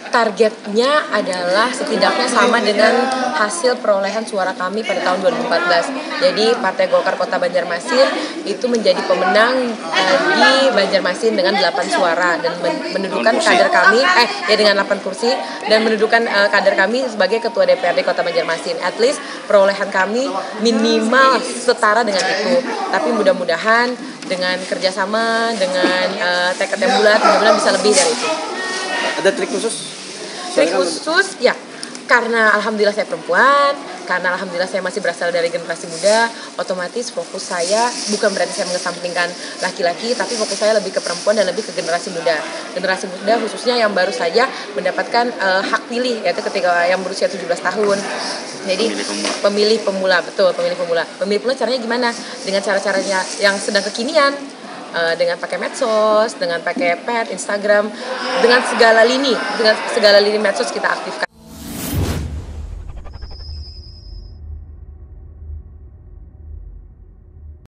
Targetnya adalah setidaknya sama dengan hasil perolehan suara kami pada tahun 2014. Jadi Partai Golkar Kota Banjarmasin itu menjadi pemenang di Banjarmasin dengan 8 suara dan mendudukan kader kami dengan 8 kursi dan mendudukan kader kami sebagai Ketua DPRD Kota Banjarmasin. At least perolehan kami minimal setara dengan itu. Tapi mudah-mudahan dengan kerjasama, dengan tekad yang bulat, mudah-mudahan bisa lebih dari itu. Ada trik khusus? Trik khusus ya, karena alhamdulillah saya perempuan, karena alhamdulillah saya masih berasal dari generasi muda, otomatis fokus saya bukan berarti saya mengesampingkan laki-laki, tapi fokus saya lebih ke perempuan dan lebih ke generasi muda. Generasi muda khususnya yang baru saja mendapatkan hak pilih, yaitu ketika yang berusia 17 tahun. Jadi pemilih pemula, betul, pemilih pemula. Pemilih pemula caranya gimana? Dengan cara-caranya yang sedang kekinian. Dengan pakai medsos, dengan pakai pet, Instagram, dengan segala lini medsos kita aktifkan.